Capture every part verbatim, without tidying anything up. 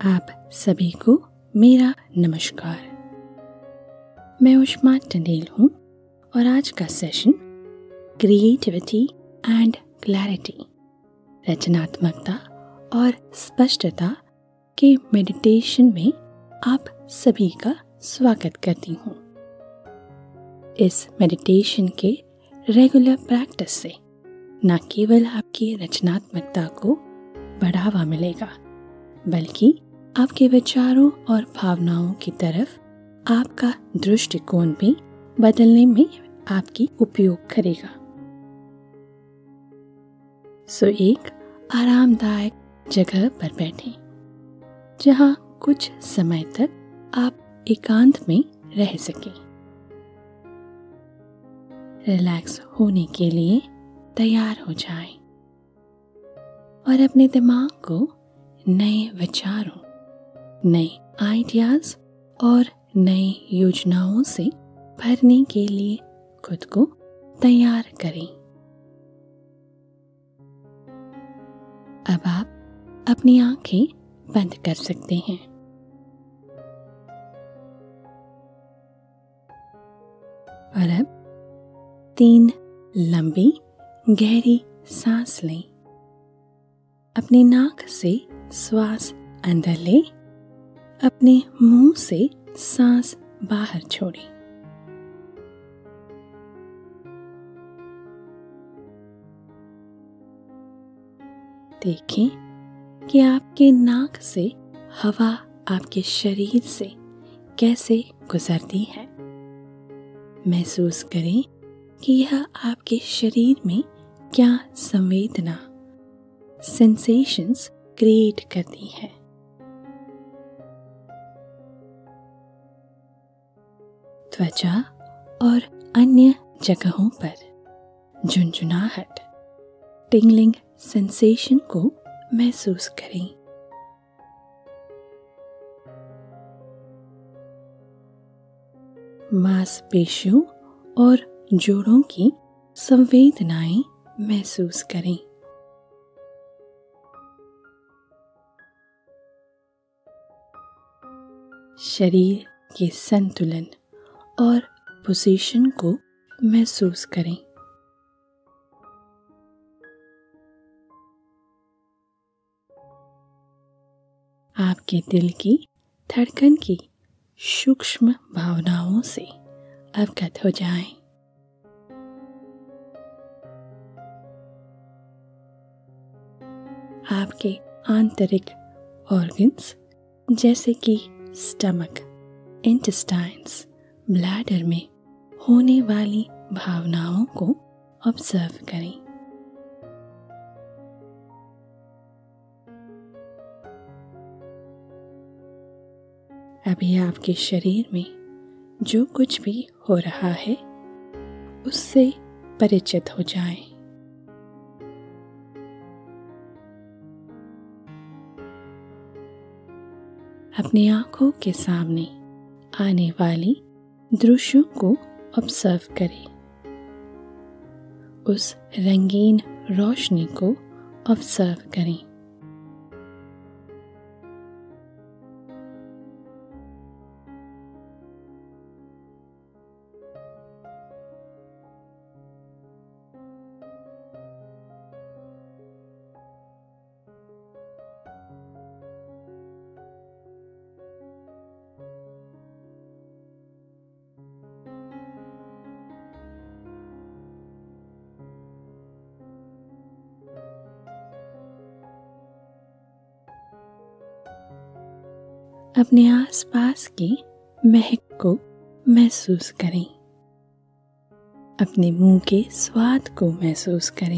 आप सभी को मेरा नमस्कार। मैं उष्मा टंडेल हूँ और आज का सेशन क्रिएटिविटी एंड क्लैरिटी, रचनात्मकता और स्पष्टता के मेडिटेशन में आप सभी का स्वागत करती हूँ। इस मेडिटेशन के रेगुलर प्रैक्टिस से न केवल आपकी रचनात्मकता को बढ़ावा मिलेगा, बल्कि आपके विचारों और भावनाओं की तरफ आपका दृष्टिकोण भी बदलने में आपकी उपयोग करेगा। सो एक आरामदायक जगह पर बैठें, जहां कुछ समय तक आप एकांत में रह सकें। रिलैक्स होने के लिए तैयार हो जाएं और अपने दिमाग को नए विचारों, नए आइडियाज और नई योजनाओं से भरने के लिए खुद को तैयार करें। अब आप अपनी आंखें बंद कर सकते हैं। और अब तीन लंबी गहरी सांस लें। अपनी नाक से श्वास अंदर लें, अपने मुंह से सांस बाहर छोड़ें। देखें कि आपके नाक से हवा आपके शरीर से कैसे गुजरती है। महसूस करें कि यह आपके शरीर में क्या संवेदना, सेंसेशंस क्रिएट करती है। त्वचा और अन्य जगहों पर झुनझुनाहट, टिंगलिंग सेंसेशन को महसूस करें। मांसपेशियों और जोड़ों की संवेदनाएं महसूस करें। शरीर के संतुलन और पोजीशन को महसूस करें। आपके दिल की धड़कन की सूक्ष्म भावनाओं से अवगत हो जाएं। आपके आंतरिक ऑर्गन्स जैसे कि स्टमक, इंटेस्टाइन्स, ब्लैडर में होने वाली भावनाओं को ऑब्जर्व करें। अभी आपके शरीर में जो कुछ भी हो रहा है उससे परिचित हो जाएं। अपनी आंखों के सामने आने वाली दृश्यों को ऑब्जर्व करें। उस रंगीन रोशनी को ऑब्जर्व करें। अपने आसपास की महक को महसूस करें। अपने मुंह के स्वाद को महसूस करें।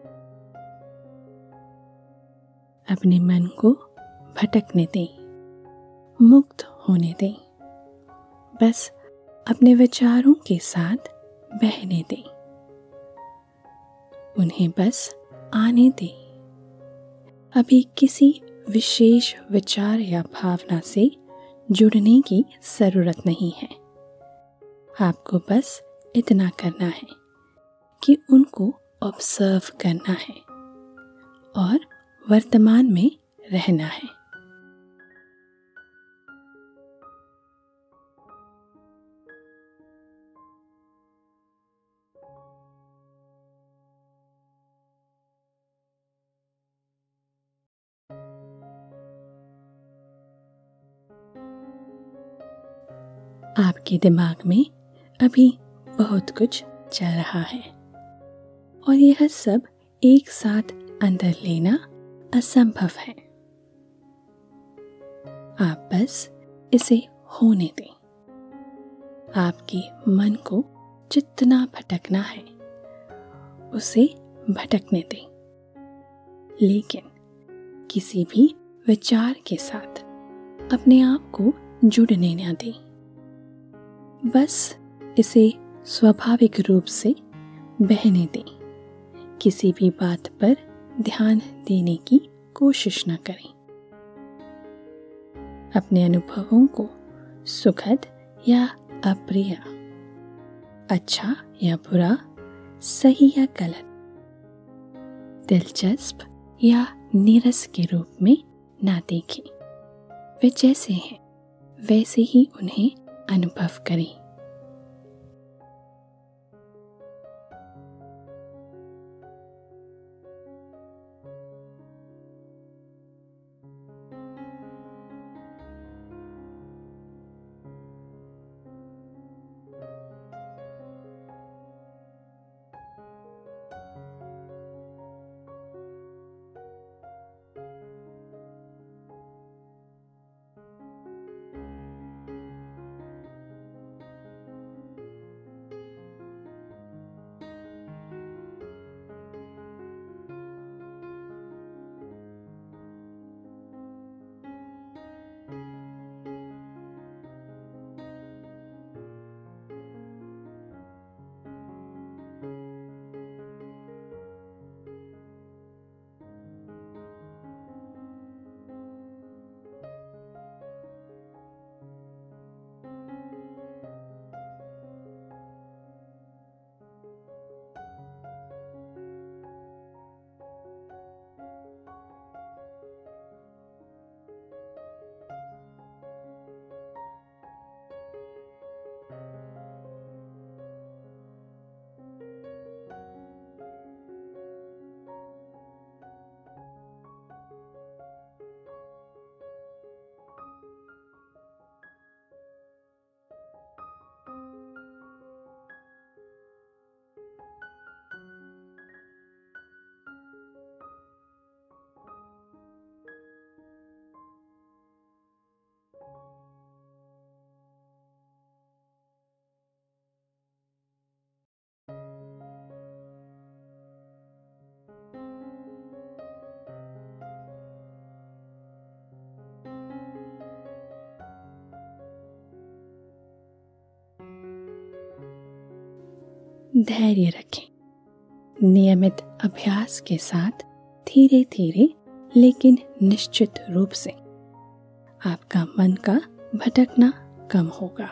अपने मन को भटकने दें। मुक्त होने दें। बस अपने विचारों के साथ बहने दें, उन्हें बस आने दें। अभी किसी विशेष विचार या भावना से जुड़ने की जरूरत नहीं है। आपको बस इतना करना है कि उनको ऑब्जर्व करना है और वर्तमान में रहना है। आपके दिमाग में अभी बहुत कुछ चल रहा है और यह सब एक साथ अंदर लेना असंभव है। आप बस इसे होने दें। आपके मन को जितना भटकना है उसे भटकने दें, लेकिन किसी भी विचार के साथ अपने आप को जुड़ने न दें। बस इसे स्वाभाविक रूप से बहने दें। किसी भी बात पर ध्यान देने की कोशिश न करें। अपने अनुभवों को सुखद या अप्रिय, अच्छा या बुरा, सही या गलत, दिलचस्प या नीरस के रूप में ना देखें। वे जैसे हैं वैसे ही उन्हें अनुभव करें। धैर्य रखें। नियमित अभ्यास के साथ धीरे धीरे लेकिन निश्चित रूप से आपका मन का भटकना कम होगा।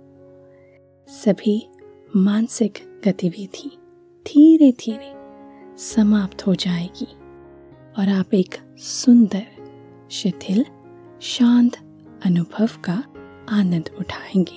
सभी मानसिक गतिविधि धीरे धीरे समाप्त हो जाएगी और आप एक सुंदर, शिथिल, शांत अनुभव का आनंद उठाएंगे।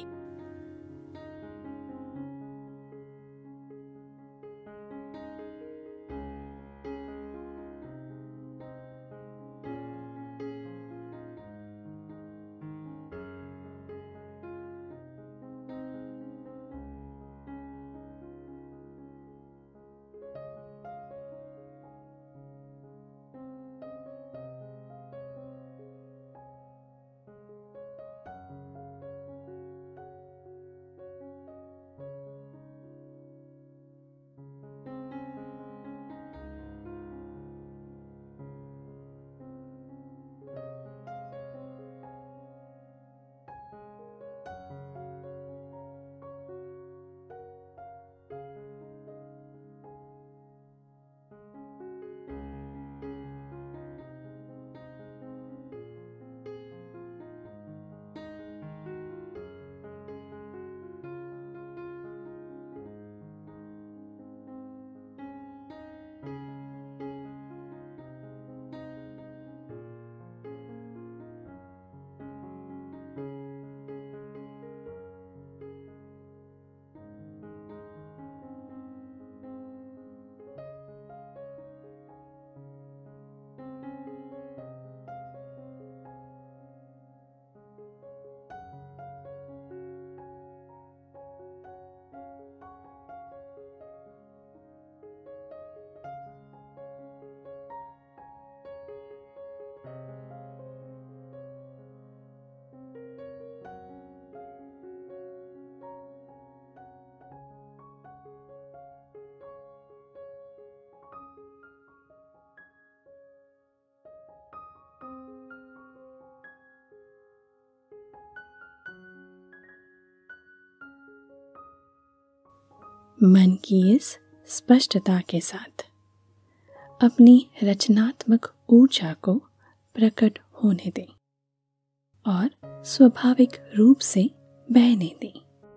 मन की इस स्पष्टता के साथ अपनी रचनात्मक ऊर्जा को प्रकट होने दें और स्वाभाविक रूप से बहने दें।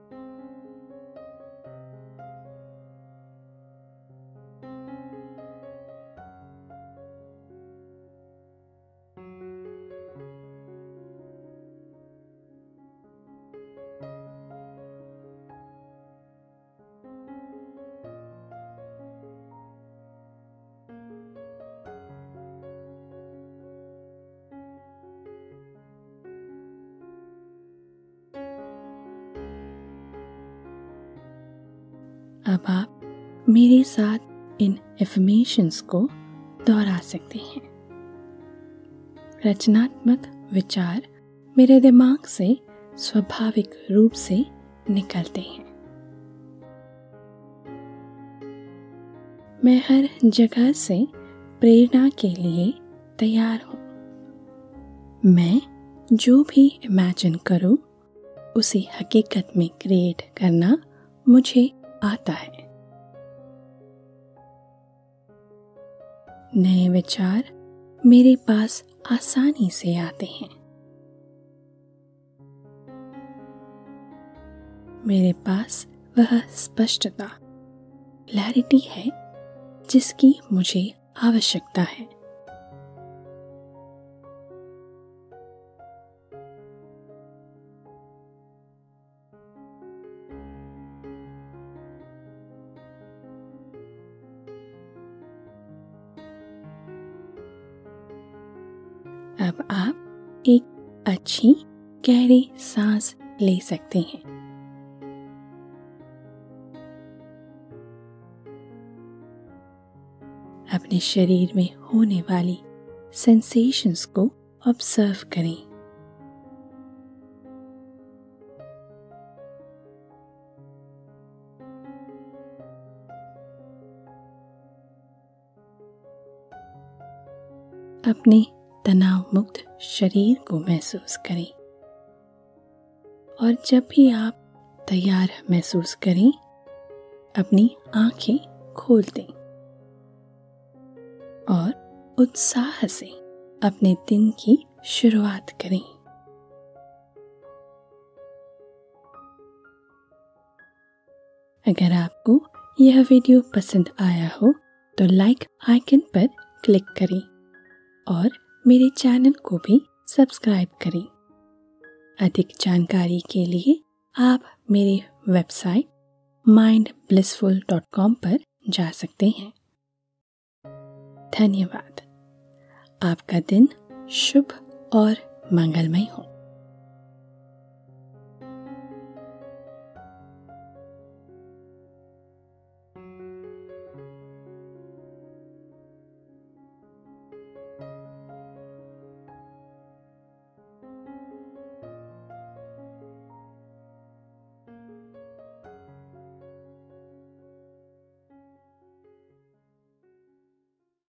अब आप मेरे साथ इन एफर्मेशंस को दोहरा सकते हैं। रचनात्मक विचार मेरे दिमाग से स्वाभाविक रूप से निकलते हैं। मैं हर जगह से प्रेरणा के लिए तैयार हूँ। मैं जो भी इमेजिन करूँ उसे हकीकत में क्रिएट करना मुझे आता है। नए विचार मेरे पास आसानी से आते हैं। मेरे पास वह स्पष्टता, क्लैरिटी है जिसकी मुझे आवश्यकता है। अब आप एक अच्छी गहरी सांस ले सकते हैं। अपने शरीर में होने वाली सेंसेशंस को ऑब्जर्व करें। अपने तनाव मुक्त शरीर को महसूस करें और जब भी आप तैयार महसूस करें अपनी आंखें खोल दें और उत्साह से अपने दिन की शुरुआत करें। अगर आपको यह वीडियो पसंद आया हो तो लाइक आइकन पर क्लिक करें और मेरे चैनल को भी सब्सक्राइब करें। अधिक जानकारी के लिए आप मेरे website mind blissful dot com पर जा सकते हैं। धन्यवाद। आपका दिन शुभ और मंगलमय हो।